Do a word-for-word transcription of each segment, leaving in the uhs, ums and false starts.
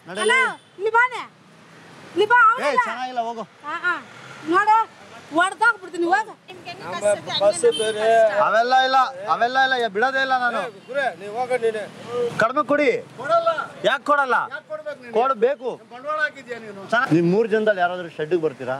ಇಲ್ಲಿ ಬಾನೆ ಇಲ್ಲಿ ಬಾ ಏ ಚೆನ್ನಾಗಿಲ್ಲ ಹೋಗು ನೋಡು ಹೊಡೆದಾಕ್ಬಿಡ್ತೀನಿ ಹೋಗ ಅವೆಲ್ಲ ಇಲ್ಲ ಅವೆಲ್ಲ ಇಲ್ಲ ಬಿಡೋದೇ ಇಲ್ಲ ನಾನು ಕಡಿಮೆ ಕೊಡಿ ಯಾಕೆ ಕೊಡಲ್ಲ ಕೊಡ್ಬೇಕು ನೀವು ಮೂರು ಜನದಲ್ಲಿ ಯಾರಾದ್ರೂ ಶೆಡ್ಗೆ ಬರ್ತೀರಾ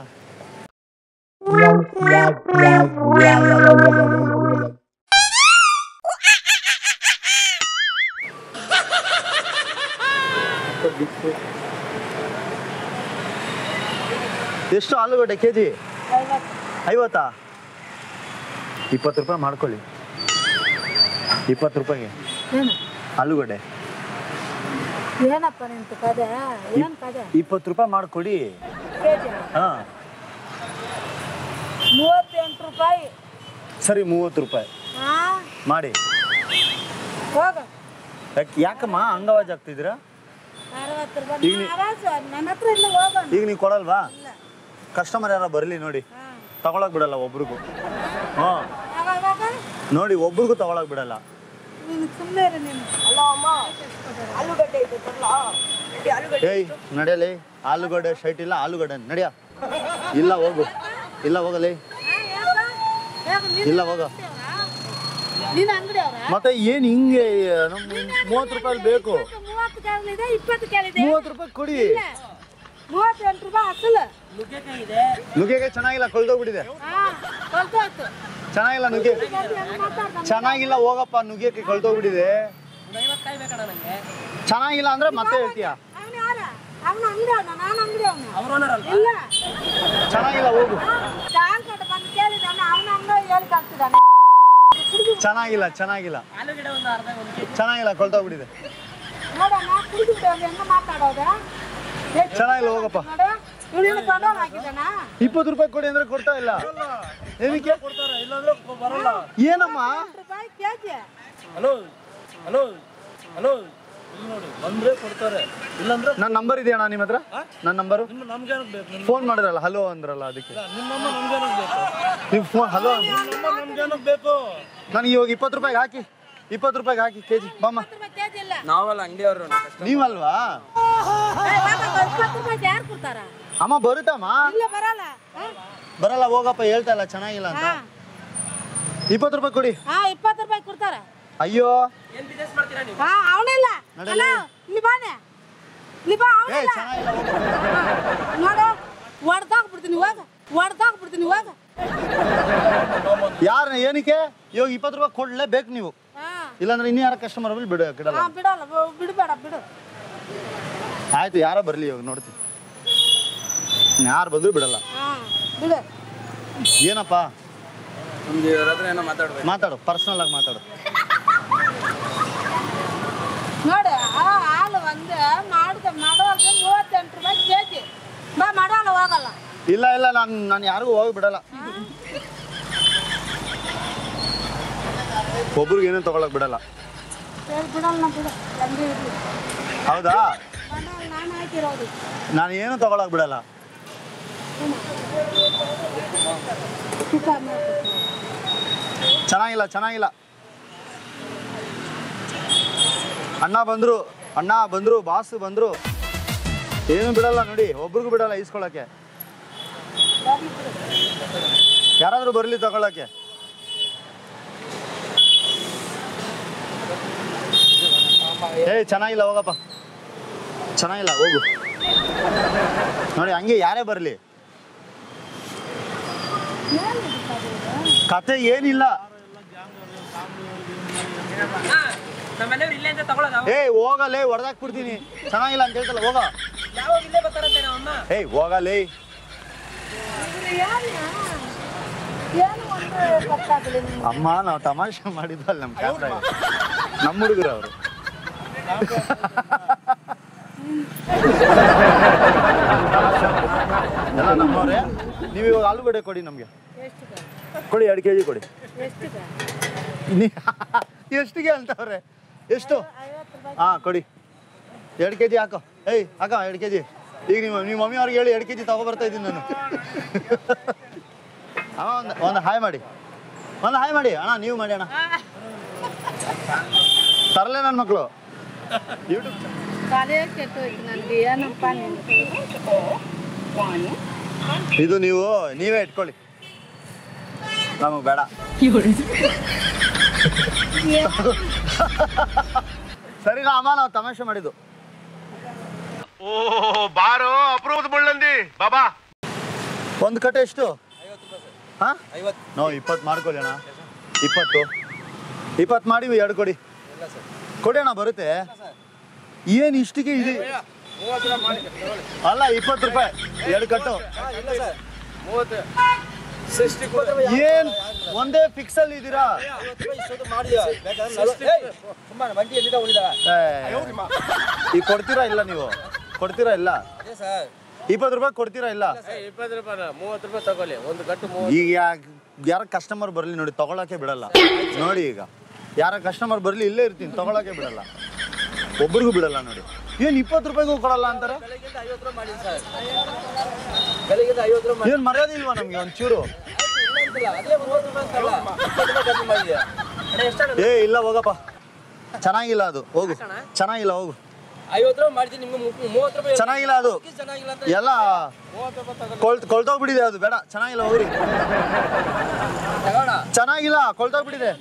ಎಷ್ಟು ಆಲೂಗಡ್ಡೆ ಕೆಜಿ ಐವತ್ತಾ ಇಪ್ಪತ್ತು ರೂಪಾಯಿ ಮಾಡ್ಕೊಳ್ಳಿ ಇಪ್ಪತ್ತು ರೂಪಾಯಿಗೆ ಆಲೂಗಡ್ಡೆ ಏನಪ್ಪ ನಿಂತು ಕದೆ ಏನು ಕದೆ ಇಪ್ಪತ್ತು ರೂಪಾಯಿ ಮಾಡ್ಕೊಡಿ ಹಾಂ ಮೂವತ್ತೆಂಟು ರೂಪಾಯಿ ಸರಿ ಮೂವತ್ತು ರೂಪಾಯಿ ಮಾಡಿ ಹೋಗ ಯಾಕಮ್ಮ ಅಂಗವಾಜ್ ಆಗ್ತಿದ್ದೀರಾ ಅರವತ್ತು ರೂಪಾಯಿ ನನ್ನ ಹತ್ರ ಇಲ್ಲ ಹೋಗೋಣ ಈಗ ನೀವು ಕೊಡಲ್ವಾ ಕಸ್ಟಮರ್ ಯಾರ ಬರಲಿ ನೋಡಿ ತಗೊಳಕ್ ಬಿಡಲ್ಲ ಒಬ್ರಿಗೂ ಹಾಂ ನೋಡಿ ಒಬ್ರಿಗೂ ತಗೊಳಕ್ ಬಿಡಲ್ಲ ಏಯ್ ನಡೆಯಲಿ ಆಲೂಗಡ್ಡೆ ಶೈಟ್ ಇಲ್ಲ ಆಲೂಗಡ್ಡೆ ನಡಿಯ ಇಲ್ಲ ಹೋಗು ಇಲ್ಲ ಹೋಗಲಿ ಇಲ್ಲ ಹೋಗ ಮತ್ತೆ ಏನ್ ಹಿಂಗೆ ನಮ್ ಮೂವತ್ತು ರೂಪಾಯಿ ಬೇಕು ಮೂವತ್ತು ರೂಪಾಯಿ ಕೊಡಿ ಮೂವತ್ತೆಂಟು ರೂಪಾಯಿ ಅಸಲು ನುಗ್ಗೆಕಾಯಿ ಚೆನ್ನಾಗಿಲ್ಲ ಕೊಳ್ದೋಗ್ಬಿಟ್ಟಿದೆ ಚೆನ್ನಾಗಿಲ್ಲ ನುಗ್ಗೆ ಚೆನ್ನಾಗಿಲ್ಲ ಹೋಗಪ್ಪ ನುಗ್ಗೆಕಾಯಿ ಕೊಳ್ದೋಗ್ಬಿಟ್ಟಿದೆ ಚೆನ್ನಾಗಿಲ್ಲ ಅಂದ್ರೆ ಮತ್ತೆ ಹೇಳ್ತೀಯ ಚೆನ್ನಾಗಿಲ್ಲ ಹೋಗು ಚೆನ್ನಾಗಿಲ್ಲ ಚೆನ್ನಾಗಿಲ್ಲ ಚೆನ್ನಾಗಿಲ್ಲ ಕೊಳ್ತೋಗ್ಬಿಟ್ಟಿದೆ ಚೆನ್ನಾಗಿಲ್ಲ ಹೋಗಪ್ಪ ಇಪ್ಪತ್ತು ರೂಪಾಯಿ ಕೊಡಿ ಅಂದ್ರೆ ಕೊಡ್ತಾ ಇಲ್ಲ ಏನಕ್ಕೆ ಏನಮ್ಮ ನನ್ನ ನಂಬರ್ ಇದೆಯಣ್ಣ ನಿಮ್ಮ ಹತ್ರ ನನ್ನ ನಂಬರು ಫೋನ್ ಮಾಡಿದ್ರಲ್ಲ ಹಲೋ ಅಂದ್ರಲ್ಲ ಅದಕ್ಕೆ ನೀವು ಫೋನ್ ಹಲೋ ನನಗೆ ಇವಾಗ ಇಪ್ಪತ್ತು ರೂಪಾಯಿಗೆ ಹಾಕಿ ಇಪ್ಪತ್ತು ರೂಪಾಯಿಗೆ ಹಾಕಿ ಕೆಜಿ ಬಾಮ್ಮ ನಾವಲ್ಲ ಅಂಗಡಿಯವರು ನೀವಲ್ವಾ ಅಮ್ಮ ಬರುತ್ತಮ್ಮ ಬರಲ್ಲ ಹೋಗಪ್ಪ ಹೇಳ್ತಾ ಇಲ್ಲ ಚೆನ್ನಾಗಿಲ್ಲ ಅಂತ ಇಪ್ಪತ್ತು ರೂಪಾಯಿ ಕೊಡಿ ಇಪ್ಪತ್ತು ರೂಪಾಯಿ ಕೊಡ್ತಾರ ಅಯ್ಯೋ ಅವನಿಲ್ಲ ಇಲ್ಲಿ ಬಾನೆ ಇಲ್ಲಿ ಬಾ ನೋಡು ಹೊಡೆದಾಕ್ಬಿಡ್ತೀನಿ ಹೋಗ ಹೊಡೆದಾಕ್ಬಿಡ್ತೀನಿ ಹೋಗ ಯಾರ ಏನಕ್ಕೆ ಇವಾಗ ಇಪ್ಪತ್ತು ರೂಪಾಯಿ ಕೊಡ್ಲೇಬೇಕು ನೀವು ಇಲ್ಲಾಂದ್ರೆ ಇನ್ನು ಯಾರ ಕಸ್ಟಮರ್ ಬಿಡು ಬಿಡಲ್ಲ ಬಿಡಲ್ಲ ಬಿಡಬೇಡ ಬಿಡು ಆಯ್ತು ಯಾರೋ ಬರ್ಲಿ ಇವಾಗ ನೋಡ್ತೀನಿ ಯಾರು ಬಂದ್ರು ಬಿಡಲ್ಲ ಬಿಡು ಏನಪ್ಪ ಮಾತಾಡು ಪರ್ಸನಲ್ ಆಗಿ ಮಾತಾಡು ನೋಡಿ ಹಾಲು ಒಂದು ಮಾಡಿದ ಮಾಡುವಾಗ ಮೂವತ್ತೆಂಟು ರೂಪಾಯಿ ಕೆಜಿ ಬಾ ಮಾಡೋಲ್ಲ ಹೋಗಲ್ಲ ಇಲ್ಲ ಇಲ್ಲ ನಾನು ನಾನು ಯಾರಿಗೂ ಹೋಗಿ ಬಿಡಲ್ಲ ಒಬ್ರಿಗೆ ಏನೇನು ತಗೊಳಕ್ ಬಿಡಲ್ಲ ಬಿಡಲ್ಲ ಬಿಡು ಹೌದಾ ನಾನು ಹಾಕಿರೋದು ನಾನು ಏನು ತಗೊಳಕ್ ಬಿಡಲ್ಲ ಚೆನ್ನಾಗಿಲ್ಲ ಚೆನ್ನಾಗಿಲ್ಲ ಅಣ್ಣ ಬಂದ್ರು ಅಣ್ಣ ಬಂದ್ರು ಬಾಸ್ ಬಂದ್ರು ಏನು ಬಿಡಲ್ಲ ನೋಡಿ ಒಬ್ರಿಗೂ ಬಿಡಲ್ಲ ಈಸ್ಕೊಳಕ್ಕೆ ಯಾರಾದ್ರೂ ಬರ್ಲಿ ತಗೊಳಕ್ಕೆ ಏ ಚೆನ್ನಾಗಿಲ್ಲ ಹೋಗಪ್ಪ ಚೆನ್ನಾಗಿಲ್ಲ ಹೋಗು ನೋಡಿ ಹಂಗೆ ಯಾರೇ ಬರಲಿ ಕತೆ ಏನಿಲ್ಲ ಏ ಹೋಗಲೇ ಹೊಡೆದಾಕ್ಬಿಡ್ತೀನಿ ಚೆನ್ನಾಗಿಲ್ಲ ಅಂತ ಹೇಳ್ತಲ್ಲ ಹೋಗ ಏಯ್ ಹೋಗಲೇ ಅಮ್ಮ ನಾವು ತಮಾಷೆ ಮಾಡಿದ್ವಲ್ಲ ನಮ್ಮ ಕ್ಯಾಮ್ರಾ ನಮ್ಮ ಹುಡುಗರು ಅವರು ಎಲ್ಲ ನಮ್ಮವ್ರೆ ನೀವು ಇವಾಗ ಆಲೂಗಡ್ಡೆ ಕೊಡಿ ನಮಗೆ ಕೊಡಿ ಎರಡು ಕೆ ಜಿ ಕೊಡಿ ಎಷ್ಟಿಗೆ ಅಂತವ್ರೆ ಎಷ್ಟು ಹಾಂ ಕೊಡಿ ಎರಡು ಕೆ ಜಿ ಹಾಕೋ ಏಯ್ ಹಾಕ ಎರಡು ಕೆ ಜಿ ಈಗ ನಿಮ್ಮ ನಿಮ್ಮ ಮಮ್ಮಿ ಅವ್ರಿಗೆ ಹೇಳಿ ಎರಡು ಕೆ ಜಿ ತಗೊಬರ್ತಾ ಇದ್ದೀನಿ ನಾನು ಅಣ್ಣ ಒಂದು ಒಂದು ಹಾಯ್ ಮಾಡಿ ಒಂದು ಹಾಯ್ ಮಾಡಿ ಅಣ್ಣ ನೀವು ಮಾಡಿ ಅಣ್ಣ ತರಲೆ ನನ್ನ ಮಕ್ಕಳು ಯೂಟ್ಯೂಬ್ ತಲೆ ಕೆಟ್ಟೋಯ್ತು ನನಗೆ ಏನಪ್ಪ ಇದು ನೀವು ನೀವೇ ಇಟ್ಕೊಳ್ಳಿ, ನಮಗೆ ಬೇಡ. ಸರಿನಾ ಅಮ್ಮ, ನಾವು ತಮಾಷೆ ಮಾಡಿದ್ದು. ಓ ಬಾರೋ ಅಪರೂಪದ ಮುಳ್ಳಂದಿ ಬಾಬಾ. ಒಂದು ಕಟ್ಟೆ ಎಷ್ಟು? ಹಾ ನೋ ಇಪ್ಪತ್ತು ಮಾಡ್ಕೊಳ್ಳಿ ಅಣ್ಣ. ಇಪ್ಪತ್ತು ಇಪ್ಪತ್ತು ಮಾಡಿ ಎರಡು ಕೊಡಿ ಕೊಡಿ ಅಣ್ಣ, ಬರುತ್ತೆ. ಏನು ಇಷ್ಟಿಗೆ ಇದೆ? ಅಲ್ಲ ಇಪ್ಪತ್ತು ರೂಪಾಯಿ ಎರಡು ಕಟ್ಟು. ಏನ್ ಒಂದೇ ಫಿಕ್ಸ್ ಅಲ್ಲಿ ಇದ್ದೀರಾ? ಈಗ ಕೊಡ್ತೀರಾ ಇಲ್ಲ? ನೀವು ಕೊಡ್ತೀರಾ ಇಲ್ಲ? ಇಪ್ಪತ್ತು ರೂಪಾಯಿ ಕೊಡ್ತೀರಾ ಇಲ್ಲ? ಇಪ್ಪತ್ತು ರೂಪಾಯಿ ಮೂವತ್ತು ರೂಪಾಯಿ ತಗೊಳ್ಳಿ ಒಂದು ಕಟ್ಟು. ಈಗ ಯಾರ ಕಸ್ಟಮರ್ ಬರಲಿ ನೋಡಿ, ತಗೊಳಕ್ಕೆ ಬಿಡಲ್ಲ ನೋಡಿ. ಈಗ ಯಾರ ಕಸ್ಟಮರ್ ಬರಲಿ ಇಲ್ಲೇ ಇರ್ತೀನಿ, ತಗೊಳಕ್ಕೆ ಬಿಡಲ್ಲ, ಒಬ್ರಿಗೂ ಬಿಡಲ್ಲ ನೋಡಿ. ಏನ್ ಇಪ್ಪತ್ತು ರೂಪಾಯಿಗೂ ಕೊಡಲ್ಲ ಅಂತಾರೆ? ಏನ್ ಮರ್ಯಾದೆ ಇಲ್ವಾ ನಮ್ಗೆ ಒಂಚೂರು? ಏ ಇಲ್ಲ ಹೋಗಪ್ಪ, ಚೆನ್ನಾಗಿಲ್ಲ ಅದು, ಹೋಗು. ಚೆನ್ನಾಗಿಲ್ಲ ಹೋಗು. ಚೆನ್ನಾಗಿಲ್ಲ ಅದು ಎಲ್ಲ ಕೊಳ್ ಕೊಳ್ತೋಗ್ಬಿಟ್ಟಿದೆ ಅದು, ಬೇಡ. ಚೆನ್ನಾಗಿಲ್ಲ ಹೋಗ್ರಿ, ಚೆನ್ನಾಗಿಲ್ಲ, ಕೊಳ್ತೋಗ್ಬಿಟ್ಟಿದೆ.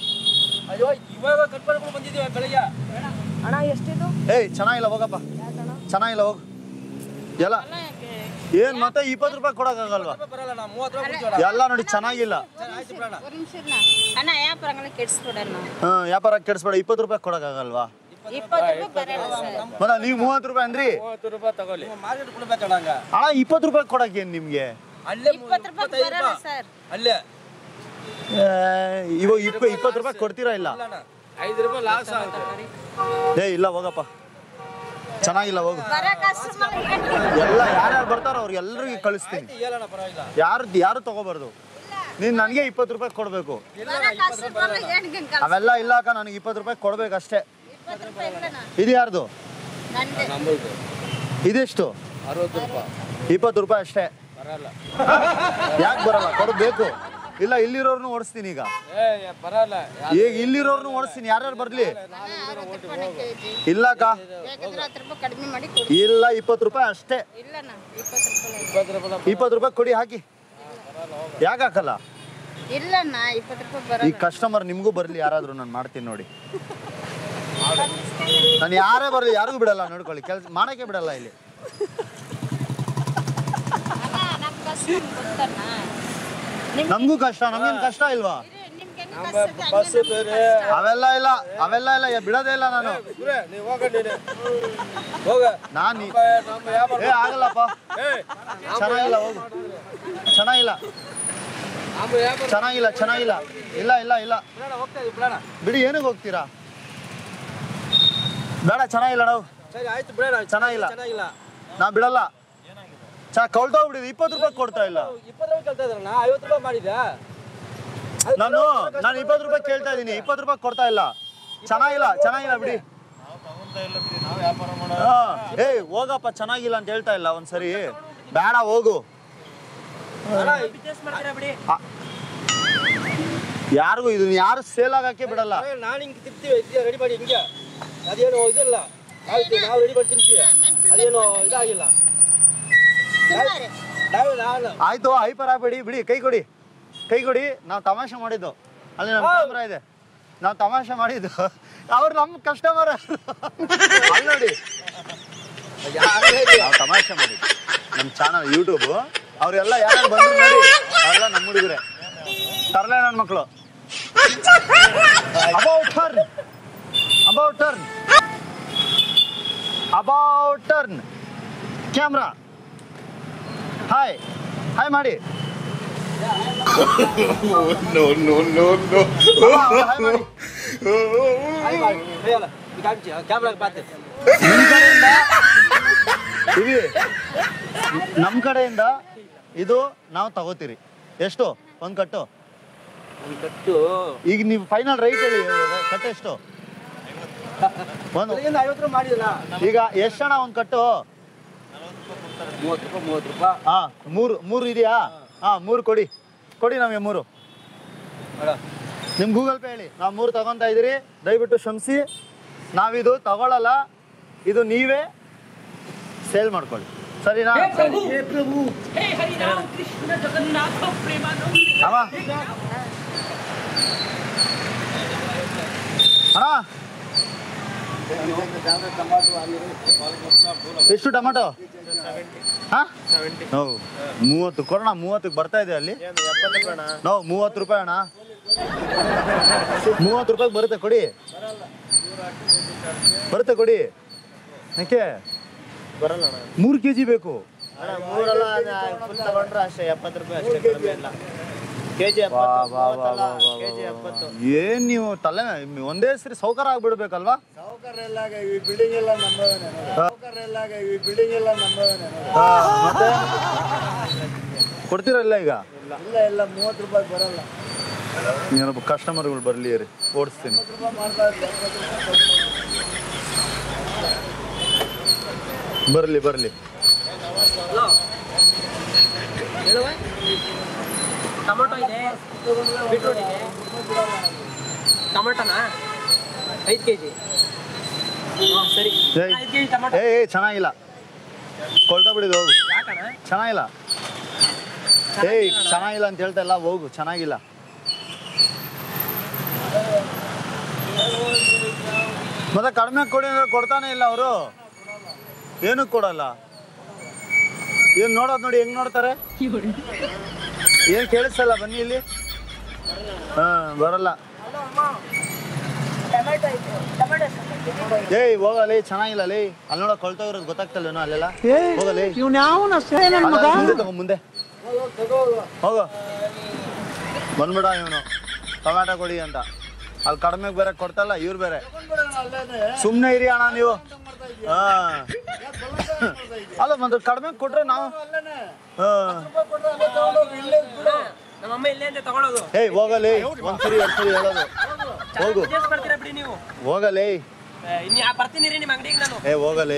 ಏಯ್ ಚೆನ್ನಾಗಿಲ್ಲ ಹೋಗಪ್ಪ, ಚೆನ್ನಾಗಿಲ್ಲ ಹೋಗು. ಎಲ್ಲ ಏನ್ ಮತ್ತೆ ಇಪ್ಪತ್ತು ರೂಪಾಯಿ ಕೊಡಕ್ಕಾಗಲ್ವಾ? ಎಲ್ಲ ನೋಡಿ ಚೆನ್ನಾಗಿಲ್ಲ. ಹಾ ವ್ಯಾಪಾರ ಕೆಡಿಸ್ಬೇಡ, ಇಪ್ಪತ್ತು ರೂಪಾಯಿ ಕೊಡಕ್ಕಾಗಲ್ವಾ? ಮತ್ತ ನೀವು ಮೂವತ್ತು ರೂಪಾಯಿ ಅಂದ್ರಿ. ಅಣ್ಣ ಇಪ್ಪತ್ತು ರೂಪಾಯಿ ಕೊಡಕ್ ಏನ್ ನಿಮ್ಗೆ? ಇವಾಗ ಇಪ್ಪ ಇಪ್ಪತ್ತು ರೂಪಾಯಿ ಕೊಡ್ತೀರಾ ಇಲ್ಲ? ಏ ಇಲ್ಲ ಹೋಗಪ್ಪ, ಚೆನ್ನಾಗಿಲ್ಲ ಹೋಗು. ಎಲ್ಲ ಯಾರ್ಯಾರು ಬರ್ತಾರೋ ಅವ್ರಿಗೆಲ್ಲರಿಗೂ ಕಳಿಸ್ತೀನಿ. ಯಾರು ಯಾರು ತಗೋಬಾರ್ದು. ನೀನ್ ನನಗೆ ಇಪ್ಪತ್ತು ರೂಪಾಯಿ ಕೊಡ್ಬೇಕು. ಅವೆಲ್ಲ ಇಲ್ಲ ಅಕ್ಕ, ನನಗೆ ಇಪ್ಪತ್ತು ರೂಪಾಯಿ ಕೊಡ್ಬೇಕು ಅಷ್ಟೇ. ಇದು ಯಾರ್ದು? ಇದೆಷ್ಟು? ಇಪ್ಪತ್ತು ರೂಪಾಯಿ ಅಷ್ಟೇ. ಯಾಕೆ ಬರಲ್ಲ? ಕೊಡ್ಬೇಕು. ಇಲ್ಲ ಇಲ್ಲಿರೋರ್ನು ಓಡಿಸ್ತೀನಿ ಈಗ. ಈಗ ಇಲ್ಲಿರೋರ್ನು ಓಡಿಸ್ತೀನಿ, ಯಾರ್ಯಾರು ಬರ್ಲಿ. ಇಲ್ಲ ಅಕ್ಕ, ಇಲ್ಲ ಇಪ್ಪತ್ತು ರೂಪಾಯಿ ಅಷ್ಟೇ. ಇಪ್ಪತ್ತು ರೂಪಾಯಿ ಕೊಡಿ, ಹಾಕಿ. ಯಾಕೆ ಹಾಕಲ್ಲ? ಈ ಕಸ್ಟಮರ್ ನಿಮ್ಗೂ ಬರ್ಲಿ ಯಾರಾದ್ರೂ, ನಾನು ಮಾಡ್ತೀನಿ ನೋಡಿ. ನಾನು ಯಾರೇ ಬರ್ಲಿ ಯಾರಿಗೂ ಬಿಡಲ್ಲ, ನೋಡ್ಕೊಳ್ಳಿ. ಕೆಲಸ ಮಾಡಕ್ಕೆ ಬಿಡಲ್ಲ ಇಲ್ಲಿ. ನಮಗೂ ಕಷ್ಟ, ನಮ್ಗೇನ್ ಕಷ್ಟ ಇಲ್ವಾ? ಅವೆಲ್ಲ ಇಲ್ಲ, ಅವೆಲ್ಲ ಇಲ್ಲ, ಬಿಡೋದೇ ಇಲ್ಲ ನಾನು. ನಾನು ಏ ಆಗಲ್ಲಪ್ಪ, ಚೆನ್ನಾಗಿಲ್ಲ ಹೋಗು. ಚೆನ್ನಾಗಿಲ್ಲ ಚೆನ್ನಾಗಿಲ್ಲ ಚೆನ್ನಾಗಿಲ್ಲ ಇಲ್ಲ ಇಲ್ಲ ಇಲ್ಲ ಬಿಡಿ. ಏನಕ್ಕೆ ಹೋಗ್ತೀರಾ? ಬೇಡ, ಚೆನ್ನಾಗಿಲ್ಲ ನಾವು. ಚೆನ್ನಾಗಿಲ್ಲ, ನಾ ಬಿಡಲ್ಲ. ಚಾ ಕಳ್ತೋಗ್ಬಿಟ್ಟಿದೆ. ಇಪ್ಪತ್ತು ರೂಪಾಯಿ ಕೊಡ್ತಾ ಇಲ್ಲ ನಾನು. ನಾನು ಇಪ್ಪತ್ತು ರೂಪಾಯಿ ಕೇಳ್ತಾ ಇದ್ದೀನಿ, ಇಪ್ಪತ್ತು ರೂಪಾಯಿ ಕೊಡ್ತಾ ಇಲ್ಲ. ಚೆನ್ನಾಗಿಲ್ಲ, ಚೆನ್ನಾಗಿಲ್ಲ ಬಿಡಿ. ಏಯ್ ಹೋಗಪ್ಪ, ಚೆನ್ನಾಗಿಲ್ಲ ಅಂತ ಹೇಳ್ತಾ ಇಲ್ಲ ಒಂದ್ಸರಿ. ಬೇಡ ಹೋಗು. ಯಾರಿಗೂ ಇದು ಯಾರು ಸೇಲ್ ಆಗಕ್ಕೆ ಬಿಡಲ್ಲ. ನಾನು ಹಿಂಗೆ ತಿರ್ತೀವಿ ರೆಡಿ ಮಾಡಿ ಹಿಂಗೆ, ಅದೇನು ಇದಲ್ಲ, ನಾವು ರೆಡಿ ಮಾಡಿ ತಿಂತೀವಿ, ಅದೇನು ಇದಾಗಿಲ್ಲ. ಆಯ್ತು, ಹೈಪರ್ ಆಗ್ಬೇಡಿ, ಬಿಡಿ. ಕೈ ಕೊಡಿ, ಕೈ ಕೊಡಿ. ನಾವು ತಮಾಷೆ ಮಾಡಿದ್ದು, ಅಲ್ಲಿ ನಮ್ಮ ಕ್ಯಾಮ್ರಾ ಇದೆ, ನಾವು ತಮಾಷೆ ಮಾಡಿದ್ದು. ಅವ್ರು ನಮ್ಮ ಕಸ್ಟಮರ್ ನೋಡಿ. ನಾವು ತಮಾಷೆ ಮಾಡಿದ್ದು, ನಮ್ಮ ಚಾನಲ್ ಯೂಟ್ಯೂಬ್. ಅವರೆಲ್ಲ ಯಾರು ಬಂದ್ರು ನೋಡಿ, ಅವರೆಲ್ಲ ನಮ್ಮ ಹುಡುಗರೆ, ತರಲೆ ನನ್ನ ಮಕ್ಕಳು. About turn, about turn, about turn. Camera hi hi ಮಾಡಿ. ನಮ್ಮ ಕಡೆಯಿಂದ ಇದು ನಾವು ತಗೋತೀರಿ. ಎಷ್ಟು ಒಂದು ಕಟ್ಟು? ಕಟ್ಟು ಈಗ ನೀವು ಫೈನಲ್ ರೈಟ್ ಹೇಳಿ, ಕಟ್ಟು ಎಷ್ಟು? ಒಂದು ಐವತ್ತು ರೂಪಾಯಿ ಮಾಡಿಲ್ಲ. ಈಗ ಎಷ್ಟು ಅಣ್ಣ ಒಂದು ಕಟ್ಟು? ಮೂವತ್ತು ರೂಪಾಯಿ ಮೂವತ್ತು ರೂಪಾಯಿ ಹಾ, ಮೂರು ಮೂರು ಇದೆಯಾ? ಹಾ, ಮೂರು ಕೊಡಿ, ಕೊಡಿ ನಮಗೆ ಮೂರು. ನಿಮ್ ಗೂಗಲ್ ಪೇ ಹೇಳಿ. ನಾವು ಮೂರು ತಗೊಂತಾ ಇದ್ದೀರಿ, ದಯವಿಟ್ಟು ಕ್ಷಮಿಸಿ. ನಾವಿದು ತಗೊಳ್ಳಲ್ಲ. ಇದು ನೀವೇ ಸೇಲ್ ಮಾಡ್ಕೊಳ್ಳಿ, ಸರಿನಾ? ಅಮ್ಮ ಅಣ್ಣ ಎಷ್ಟು ಟೊಮಾಟೊ? ಹಾಂ ನಾವು ಮೂವತ್ತು ಕೊಡೋಣ, ಮೂವತ್ತಕ್ಕೆ ಬರ್ತಾ ಇದೆ ಅಲ್ಲಿ. ನಾವು ಮೂವತ್ತು ರೂಪಾಯಿ ಅಣ್ಣ, ಮೂವತ್ತು ರೂಪಾಯಿಗೆ ಬರುತ್ತೆ ಕೊಡಿ, ಬರುತ್ತೆ ಕೊಡಿ. ಯಾಕೆ ಬರಲ್ಲ ಮೂರು ಕೆ ಜಿ ಬೇಕು? ಮೂರಲ್ಲ ಫುಲ್ ತಗೊಂಡ್ರೆ ಅಷ್ಟೇ ಎಪ್ಪತ್ತು ರೂಪಾಯಿ ಅಷ್ಟೇ, ಕಡಿಮೆ ಇಲ್ಲ. ಕೆಜಿ ಕೆಜಿ ಎಪ್ಪತ್ತು. ಏನ್ ನೀವು ತಲೆ ಒಂದೇ ಸರಿ ಸೌಕರ್ಯ ಆಗ್ಬಿಡ್ಬೇಕಲ್ವಾ? ಸೌಕರ್ಯ ಎಲ್ಲ ಈ ಬಿಲ್ಡಿಂಗ್ ಎಲ್ಲ ನಮ್ಮವನೇ, ಸೌಕರ್ಯ ಎಲ್ಲ ಈ ಬಿಲ್ಡಿಂಗ್ ಎಲ್ಲ ನಮ್ಮವನೇ. ಮತ್ತೆ ಕೊಡ್ತೀರಲ್ಲ ಈಗ? ಇಲ್ಲ ಇಲ್ಲ ಮೂವತ್ತು ರೂಪಾಯಿ ಬರಲ್ಲ. ಏನೊಬ್ಬ ಕಸ್ಟಮರ್ಗಳು ಬರ್ಲಿ ರೀ, ಓಡಿಸ್ತೀನಿ. ಬರ್ಲಿ ಬರ್ಲಿ. ಟೊಮೊಟೊ ಇದೆ, ಬೀಟ್ರೂಟ್ ಇದೆ. ಟೊಮೊಟೊನಾ ಐದು ಕೆ ಜಿ? ಸರಿ, ಐದು ಕೆ ಜಿ ಟೊಮೊಟೊ. ಏ ಏ ಚೆನ್ನಾಗಿಲ್ಲ, ಕೊಳ್ತಾ ಬಿಡಿದು ಹೋಗು. ಯಾಕಣ್ಣ ಚೆನ್ನಾಗಿಲ್ಲ? ಏಯ್ ಚೆನ್ನಾಗಿಲ್ಲ ಅಂತ ಹೇಳ್ತಾ ಇಲ್ಲ, ಹೋಗು, ಚೆನ್ನಾಗಿಲ್ಲ. ಮತ್ತೆ ಕಡಿಮೆ ಕೊಡಿ ಅಂದ್ರೆ ಕೊಡ್ತಾನೆ ಇಲ್ಲ ಅವರು. ಏನಕ್ಕೆ ಕೊಡಲ್ಲ? ಏನು ನೋಡೋದು ನೋಡಿ, ಹೆಂಗ್ ನೋಡ್ತಾರೆ? ಏನು ಕೇಳಿಸಲ್ಲ, ಬನ್ನಿ ಇಲ್ಲಿ. ಹಾಂ ಬರಲ್ಲ. ಏಯ್ ಹೋಗಲಿ, ಚೆನ್ನಾಗಿಲ್ಲ ಲೇ. ಅಲ್ಲಿ ನೋಡೋ ಕೊಳ್ತಾ ಇರೋದು ಗೊತ್ತಾಗ್ತಲ್ವೇನೋ ಅಲ್ಲೆಲ್ಲ. ಹೋಗಲಿ, ಮುಂದೆ ತಗೋ, ಮುಂದೆ ಹೋಗು. ಬಂದ್ಬಿಡ ಇವನು ಟೊಮ್ಯಾಟೊ ಕೊಡಿ ಅಂತ. ಅಲ್ಲಿ ಕಡಿಮೆಗೆ ಬೇರೆ ಕೊಡ್ತಲ್ಲ, ಇವ್ರು ಬೇರೆ. ಸುಮ್ಮನೆ ಇರಿ ಅಣ್ಣ ನೀವು. ಹಾ ಅಲ್ಲ ಮತ್ತೆ ಕಡಿಮೆ ಕೊಟ್ರೆ ನಾವು ನಮ್ಮಮ್ಮ ಇಲ್ಲೇ ಅಂತ ತಗೊಳ್ಳೋದು. ಏಯ್ ಹೋಗಲಿ, ಒಂದ್ಸರಿ ಎರಡ್ ಸರಿ ಹೇಳೋದು. ಹೋಗು, ಮಾಡ್ತೀರಾ ಬಿಡಿ ನೀವು. ಹೋಗಲಿ. ಇನ್ನು ಬರ್ತೀನಿ ರೀ ನಿಮ್ಮ ಅಂಗಡಿಗೆ ನಾನು. ಏ ಹೋಗಲಿ,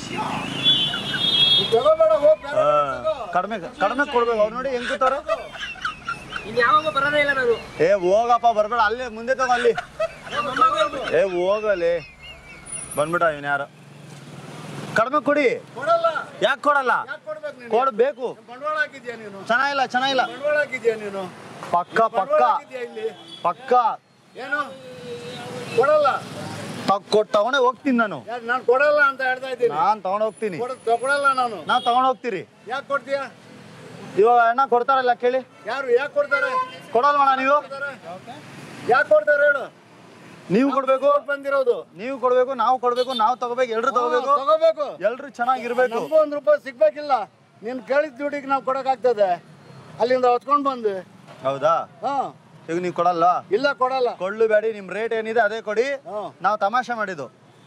ಕಡಿಮೆ ಕಡಿಮೆ ಕೊಡ್ಬೇಕು. ಅವ್ರು ನೋಡಿ ಹೆಂಗ್ ಕೂತಾರೆ. ಇನ್ನು ಯಾವಾಗ ಬರೋದೇ ಇಲ್ಲ ನಾನು. ಏ ಹೋಗಪ್ಪ, ಬರ್ಬೇಡ, ಅಲ್ಲೇ ಮುಂದೆ ತಗೋ ಅಲ್ಲಿ. ಏ ಹೋಗಲಿ, ಬಂದ್ಬಿಟ್ಟ ಇವನ್ ಯಾರು. ಕಡಿಮೆ ಕೊಡಿ. ಯಾಕೆ ಕೊಡಲ್ಲ? ಕೊಡ್ಬೇಕು. ಚೆನ್ನಾಗಿಲ್ಲ, ಚೆನ್ನಾಗಿಲ್ಲ. ಪಕ್ಕ ಪಕ್ಕ ಪಕ್ಕ ಕೊಡಲ್ಲ. ತಗೊಂಡೆ ಹೋಗ್ತೀನಿ ನಾನು. ನಾನು ಕೊಡಲ್ಲ ಅಂತ ಹೇಳ್ತಾ ಇದ್ದೀನಿ. ನಾನ್ ತಗೊಂಡ್ ಹೋಗ್ತೀನಿ. ತಗೊಳಲ್ಲ ನಾನು. ನಾನ್ ತಗೊಂಡ್ ಹೋಗ್ತೀರಿ. ಯಾಕೆ ಕೊಡ್ತೀಯಾ? ಇವಾಗ ಅಣ್ಣ ಕೊಡ್ತಾರಲ್ಲ ಕೇಳಿ. ಯಾರು ಯಾಕೆ ಕೊಡ್ತಾರೆ? ಕೊಡಲ್ವಣ್ಣ ನೀವು? ಯಾಕೆ ಕೊಡ್ತಾರೆ ಹೇಳು? ನೀವು ಕೊಡ್ಬೇಕು, ಬಂದಿರೋದು ನೀವು ಕೊಡ್ಬೇಕು, ನಾವು ಕೊಡ್ಬೇಕು, ನಾವು ತಗೋಬೇಕು, ಎಲ್ರು ತಗೋಬೇಕು. ತಗೋಬೇಕು, ಎಲ್ರು ಚೆನ್ನಾಗಿರ್ಬೇಕು. ನಮಗೂ ಒಂದ್ ರೂಪಾಯಿ ಸಿಗ್ಬೇಕಿಲ್ಲ. ನೀನ್ ಕೇಳಿದ ದುಡ್ಡಿಗೆ ನಾವು ಕೊಡಕ್ಕಾಗ್ತದೆ? ಅಲ್ಲಿಂದ ಹೊತ್ಕೊಂಡ್ ಬಂದು. ಹೌದಾ? ಹಾ, ಈಗ ನೀವು ಕೊಡಲ್ಲ? ಇಲ್ಲ ಕೊಡಲ್ಲ. ಕೊಳ್ಳು ಬೇಡಿ, ನಿಮ್ ರೇಟ್ ಏನಿದೆ ಅದೇ ಕೊಡಿ. ನಾವು ತಮಾಷೆ ಮಾಡಿದ್ದು.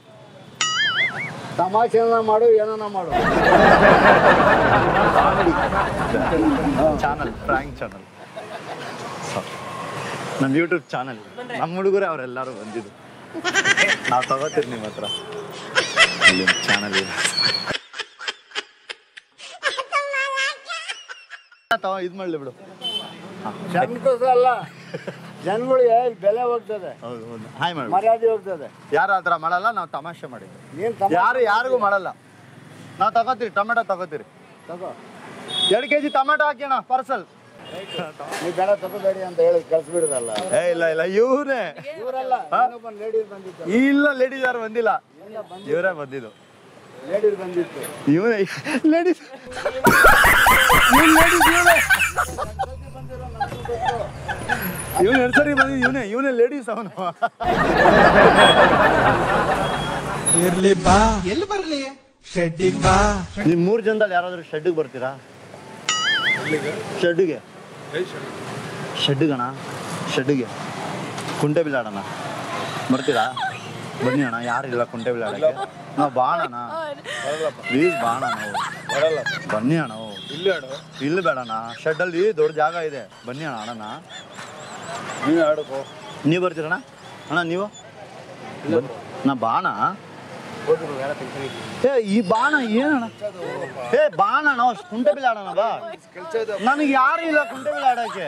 ತಮಾಷೆ ಮಾಡು, ಏನೋ ಮಾಡು. ಚಾನಲ್, ಫ್ರಾಂಕ್ ಚಾನಲ್, ನಮ್ಮ ಯೂಟ್ಯೂಬ್ ಚಾನಲ್. ನಮ್ಮ ಹುಡುಗರೇ ಅವರೆಲ್ಲರೂ ಬಂದಿದ್ದು. ನಾವು ತಗೋತೀರಿ ನಿಮ್ಮ ಹತ್ರ. ಇಲ್ಲಿ ಚಾನಲ್ ಇದೆ, ತಗೋ, ಇದು ಮಾಡಲಿ ಬಿಡು. ಜನಕ್ಕೋಸ್ಕರ ಅಲ್ಲ, ಜನಗಳಿಗೆ ಬೆಲೆ ಹೋಗ್ತದೆ. ಹೌದು ಹೌದು, ಹಾಯ್ ಮಾಡಿ. ಮರ್ಯಾದೆ ಹೋಗ್ತದೆ. ಯಾರು ಆ ಥರ ಮಾಡಲ್ಲ, ನಾವು ತಮಾಷೆ ಮಾಡಿದ್ವಿ. ನೀನ್ ಯಾರು ಯಾರಿಗೂ ಮಾಡಲ್ಲ. ನಾವು ತಗೋತೀರಿ, ಟೊಮೆಟೊ ತಗೋತೀರಿ. ತಗೋ, ಎರಡು ಕೆ ಜಿ ಟೊಮೆಟೊ ಹಾಕೋಣ ಪಾರ್ಸಲ್. ನೀವು ಬೇಡ ತಗೋಬೇಡಿ ಅಂತ ಹೇಳಿ ಕಳ್ಸಿಬಿಡೋದಲ್ಲ. ಏ ಇಲ್ಲ ಇಲ್ಲ, ಇವರೇ ಇವರಲ್ಲ, ಲೇಡೀಸ್ ಬಂದಿತ್ತು. ಇಲ್ಲ, ಲೇಡೀಸ್ ಯಾರು ಬಂದಿಲ್ಲ, ಇವರೇ ಬಂದಿದ್ದು. ಲೇಡೀಸ್ ಬಂದಿತ್ತು. ಇವನೇ ಲೇಡೀಸ್, ಇವನು ಎರಡು ಸರಿ ಬಂದಿದ್ದು. ಇವನೇ ಇವನೇ ಲೇಡೀಸ್ ಅವನು. ಇರ್ಲಿ ಬಾ, ಎಲ್ಲಿ ಬರ್ಲಿ, ಶೆಡ್ಡಿಗೆ ಬಾ. ನೀವು ಮೂರು ಜನದಲ್ಲಿ ಯಾರಾದ್ರೂ ಶೆಡ್ಡಿಗೆ ಬರ್ತೀರಾ? ಶೆಡ್ಡಿಗೆ ಶೆಡ್ಡಿಗಣ ಶೆಡ್ಡಿಗೆ ಕುಂಟೆ ಬಿಲ್ಲಾಡೋಣ ಬರ್ತೀರಾ? ಬನ್ನಿ ಅಣ್ಣ, ಯಾರಿಲ್ಲ ಕುಂಟೆ ಬಿಲ್ಲಾಡಕ್ಕೆ. ನಾವು ಬಾಣಣ್ಣ, ಪ್ಲೀಸ್ ಬಾಣ, ನಾವು ಬರಲ್ಲ. ಬನ್ನಿ ಅಣ್ಣ. ಇಲ್ಲಿ ಆಡು, ಇಲ್ಲಿ ಬೇಡಣ್ಣ, ಶೆಡ್ಡಲ್ಲಿ ದೊಡ್ಡ ಜಾಗ ಇದೆ. ಬನ್ನಿ ಅಣ್ಣ, ಆಡೋಣ. ನೀನು ಆಡೋಕು. ನೀವು ಬರ್ತೀರಣ್ಣ? ಅಣ್ಣ ನೀವು ನಾ ಬಾಣ. ಏ ಈ ಬಾಣ ಏನಣ್ಣ? ಏ ಬಾಣ, ನಾವು ಕುಂಟೆ ಬಿಲ್ ಆಡೋಣ ಬಾ. ನನಗೆ ಯಾರು ಇಲ್ಲ ಕುಂಟೆ ಬಿಲ್ ಆಡೋಕ್ಕೆ.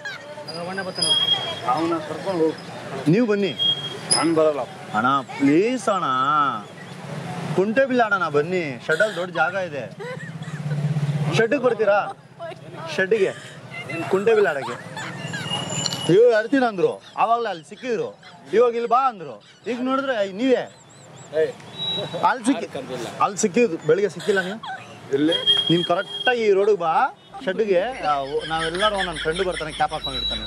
ಅವನ ಕರ್ಕೊಂಡು ಹೋಗು. ನೀವು ಬನ್ನಿ. ನಾನು ಬರಲ್ಲ ಅಣ್ಣ ಪ್ಲೀಸ್ ಅಣ್ಣ. ಕುಂಟೆ ಬಿಲ್ಲೆ ಆಡೋಣ ಬನ್ನಿ, ಶೆಡ್ಡಲ್ಲಿ ದೊಡ್ಡ ಜಾಗ ಇದೆ. ಶೆಡ್ಡಿಗೆ ಬರ್ತೀರಾ? ಶೆಡ್ಡಿಗೆ ಕುಂಟೆ ಬಿಲ್ಲೆ ಆಡೋಕ್ಕೆ ಇವಾಗ ಆಡ್ತೀನಿ ಅಂದ್ರು, ಆವಾಗಲೇ ಅಲ್ಲಿ ಸಿಕ್ಕಿದ್ರು. ಇವಾಗ ಇಲ್ಲಿ ಬಾ ಅಂದ್ರು, ಈಗ ನೋಡಿದ್ರೆ ನೀವೇ ಅಲ್ಲಿ ಸಿಕ್ಕಿ ಅಲ್ಲಿ ಸಿಕ್ಕಿದ್ರು. ಬೆಳಿಗ್ಗೆ ಸಿಕ್ಕಿಲ್ಲ ನೀವು? ಇಲ್ಲಿ ನೀನು ಕರೆಕ್ಟಾಗಿ ಈ ರೋಡಿಗೆ ಬಾ, ಶೆಡ್ಗೆ. ನಾವೆಲ್ಲರೂ ನನ್ನ ಫ್ರೆಂಡು ಬರ್ತಾನೆ, ಕ್ಯಾಪ್ ಹಾಕೊಂಡಿರ್ತಾನೆ.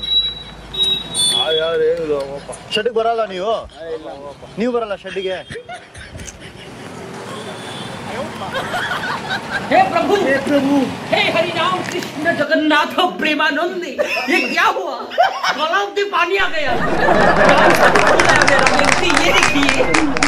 ಶೆಡ್ಗೆ ಬರಲ್ಲ ನೀವು? ನೀವು ಬರಲ್ಲ ಶೆಡ್ಗೆ? हे प्रभु हे प्रभु हे हरि राम कृष्ण जगन्नाथ प्रेमानंद, ये क्या हुआ? गलाव में पानी आ गया। मेरा व्यक्ति ये देखिए